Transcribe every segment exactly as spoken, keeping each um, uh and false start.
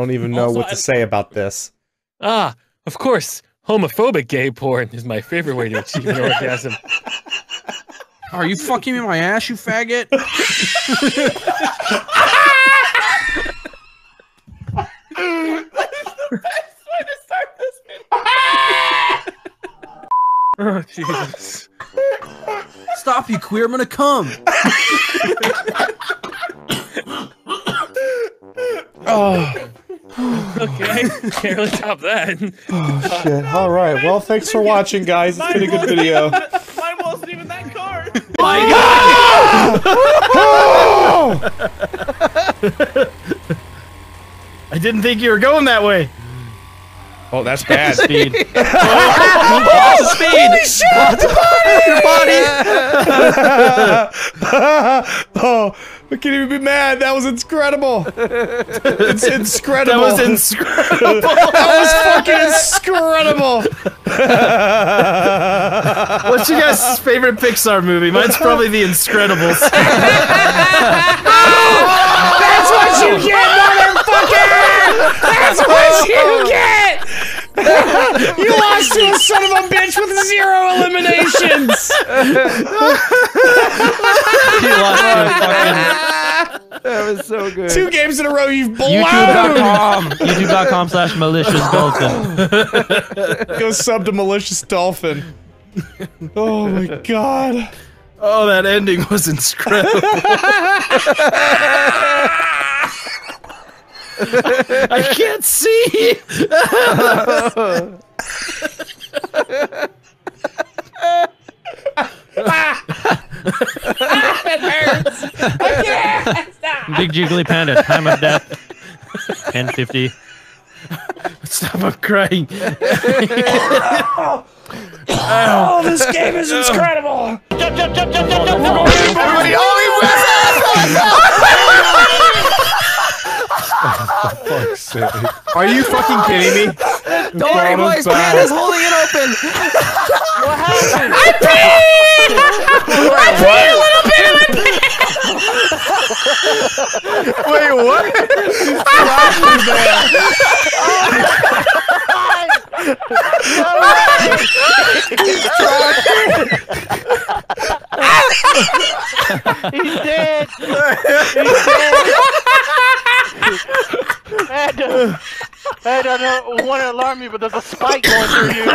don't even know Also, what to I- say about this. Ah, of course, homophobic gay porn is my favorite way to achieve an orgasm. Are you fucking me in my ass, you faggot? Oh, Jesus. Stop, you queer, I'm gonna come. Oh. Okay, can't really top that. Oh shit. Alright, well thanks for watching, guys. It's been a good video. Mine wasn't even that card. My God! I didn't think you were going that way. Oh, that's bad. Speed. Oh, speed. Holy shit! Your body! Oh, I can't even be mad. That was incredible. It's incredible. That was incredible. That was fucking incredible. What's your guys' favorite Pixar movie? Mine's probably The Inscredibles. That's what you get, motherfucker! That's what you get! You lost to a son of a bitch with zero eliminations! You lost to a fucking... That was so good. Two games in a row, you've blown! YouTube dot com. YouTube dot com slash malicious dolphin. Go sub to Malicious Dolphin. Oh my god. Oh, that ending was incredible. I can't see. It hurts! I can't! Stop! Big Jiggly Panda, time of death. ten fifty. Stop, I'm crying. Oh, this game is incredible! Jump, jump, jump, jump, jump, jump, jump. Everybody, oh, he Fuck's sake. Are you fucking kidding me? Don't worry, boys. Panda's holding it open. What happened? I peed! I peed a little bit of my pants! Wait, what? He's dead. He's dead. Panda, Panda, I don't want to alarm you, but there's a spike going through you.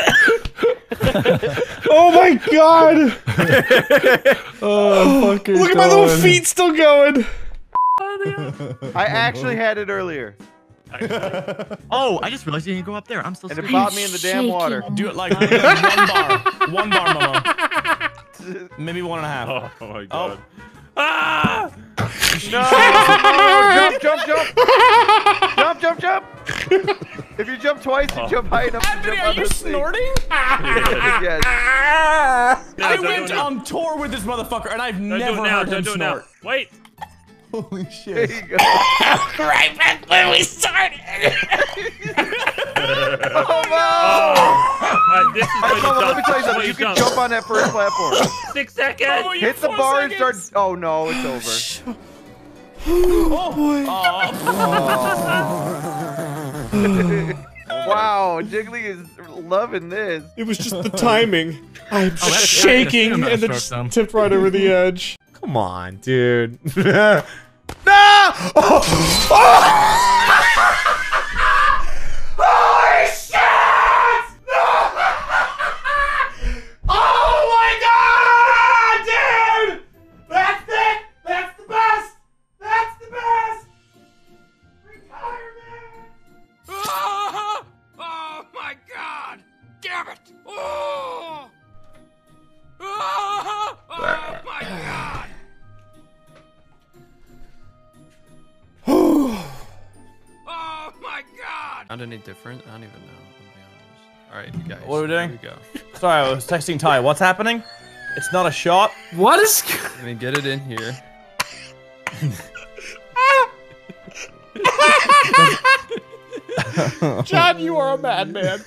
Oh my god! Oh, fucking Look at my little feet still going! I actually had it earlier. Oh, I just realized you didn't go up there. I'm still And it scared. bought me in the damn water. Do it like one bar. One bar, Momo. Maybe one and a half. Oh, oh my god. Oh. Ah! No! Jump, jump, jump! Jump, jump, jump! If you jump twice, you jump high enough to Anthony, jump are out you of the thing. snorting? Yes. No, I don't went do it now. on tour with this motherfucker, and I've Don't do never it now. heard him Don't do it now. snort. Wait. Holy shit. There you go. Right back when we started! Oh, no! Uh, this is Hey, when you Momo, let jump. me tell you This is when something. You you can jump. jump on that first platform. Six seconds. Momo, you Hit have the four bar and start. seconds. Oh no, it's over. Oh, boy. Wow, Jiggly is loving this. It was just the timing. I'm that's- shaking I'm not and then sure just some. tipped right over the edge. Come on, dude. No! Oh! Oh! Holy shit! No! Oh my god, dude! That's it! That's the best! That's the best! Retirement! Oh, oh my god! Damn it! Oh! Oh, oh my god! Oh my god! Sound any different? I don't even know. Alright, you guys. What are we doing? Here we go. Sorry, I was texting Ty. What's happening? It's not a shot. What is... Let me get it in here. John, you are a madman.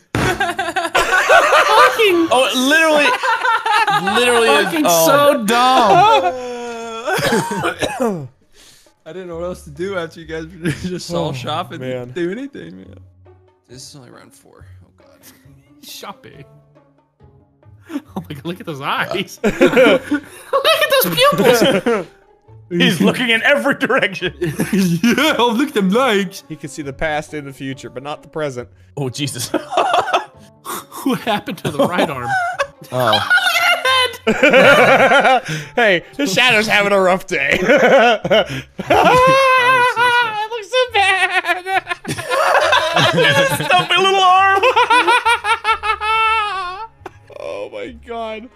Oh, it literally, literally is. Fucking Oh. so dumb. I didn't know what else to do after you guys just saw Oh, shop and man. didn't do anything, man. This is only round four. Oh god. Shopping. Oh my god, look at those eyes. Look at those pupils. He's looking in every direction. Yeah, oh look at them legs. He can see the past and the future, but not the present. Oh Jesus. What happened to the right arm? Oh. Hey, the Shadow's having a rough day. It looks so bad. Stumpy little arm. Oh my god.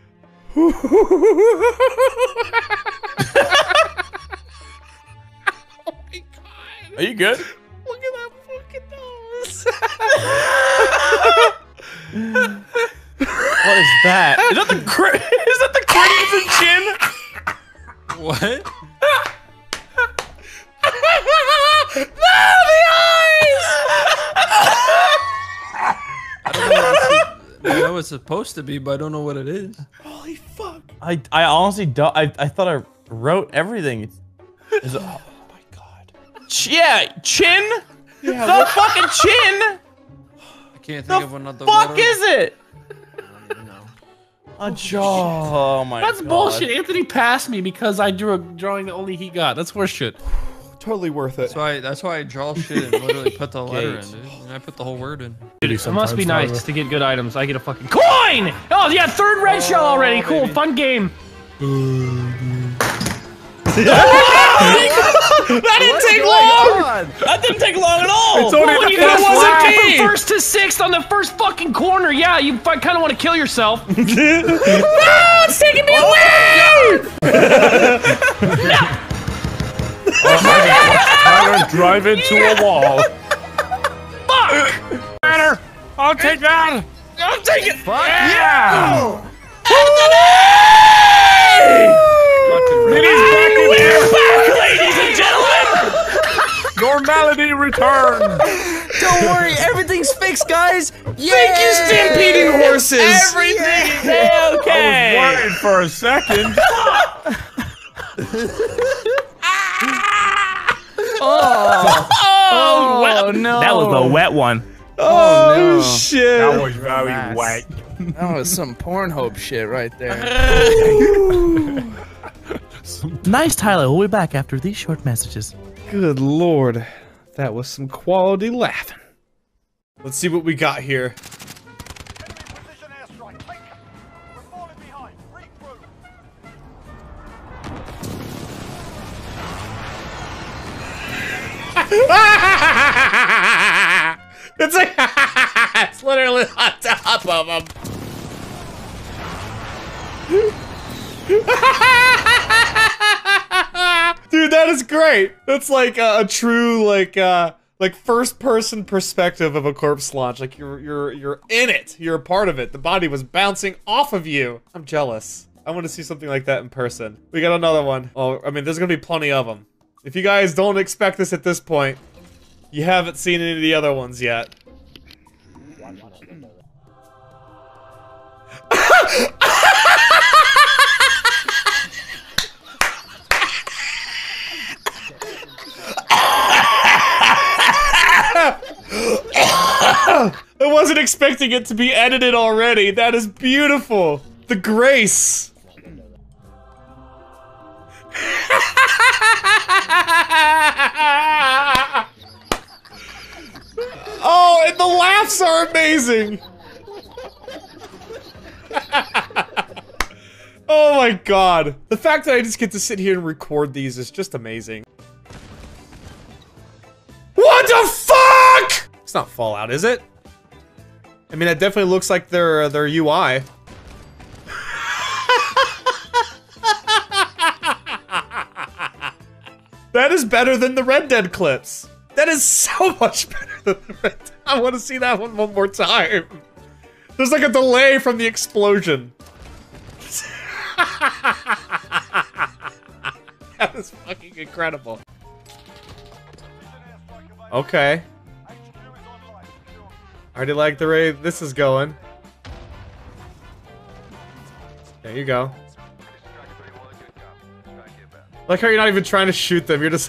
Oh my god. Are you good? Look at that fucking nose. What is that? Is that the cra is that the crimson chin? What? No, the eyes! I don't know what this is. I know it's supposed to be, but I don't know what it is. Holy fuck. I I honestly don't. I I thought I wrote everything. It's, is it, Oh my god. ch yeah, chin. Yeah, The what- fucking chin. I can't think The of another fuck word. is it? No. A jaw. Oh my That's god. bullshit. Anthony passed me because I drew a drawing that only he got. That's horseshit. Totally worth it. That's why. That's why I draw shit and literally put the letter in, Gate. dude. And I put the whole word in. It must be nice to get good items. I get a fucking coin! Oh yeah, third red shell already. Cool, fun game. That didn't take long! That didn't take long at all. It's only the you first guys lap. from first to sixth on the first fucking corner. Yeah, you kind of want to kill yourself. No, it's taking me away! Tyler, drive into a wall. Fuck! Tyler, I'll take that. I'll take it. Fuck yeah! We're back, ladies and gentlemen. Normality returns. Don't worry, everything's fixed, guys. Yeah. Thank you, stampeding horses! Everything is okay. I was worried for a second. Oh, no. That was a wet one. Oh, no. shit! That was very Nice. wet. That was some Pornhub shit right there. Nice, Tyler. We'll be back after these short messages. Good lord, that was some quality laughing. Let's see what we got here. It's like it's literally on top of him. Dude, that is great. That's like a, a true like uh like first person perspective of a corpse launch. Like you're you're you're in it. You're a part of it. The body was bouncing off of you. I'm jealous. I want to see something like that in person. We got another one. Oh, I mean, there's gonna be plenty of them. If you guys don't expect this at this point, you haven't seen any of the other ones yet. I wasn't expecting it to be edited already. That is beautiful. The grace. Oh, and the laughs are amazing. Oh my god. The fact that I just get to sit here and record these is just amazing. What the fuck? It's not Fallout, is it? I mean, it definitely looks like their their U I. That is better than the Red Dead clips. That is so much better than the Red Dead. I want to see that one one more time. There's like a delay from the explosion. That is fucking incredible. Okay. I already like the way this is going. There you go. Like how you're not even trying to shoot them, you're just...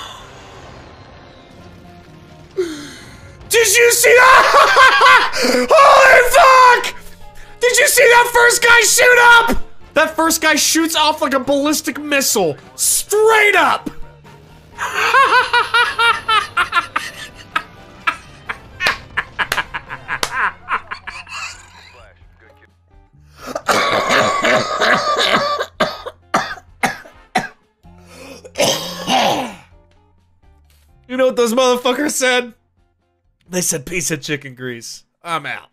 Did you see that? Holy fuck! Did you see that first guy shoot up? That first guy shoots off like a ballistic missile. Straight up! You know what those motherfuckers said? They said piece of chicken grease. I'm out.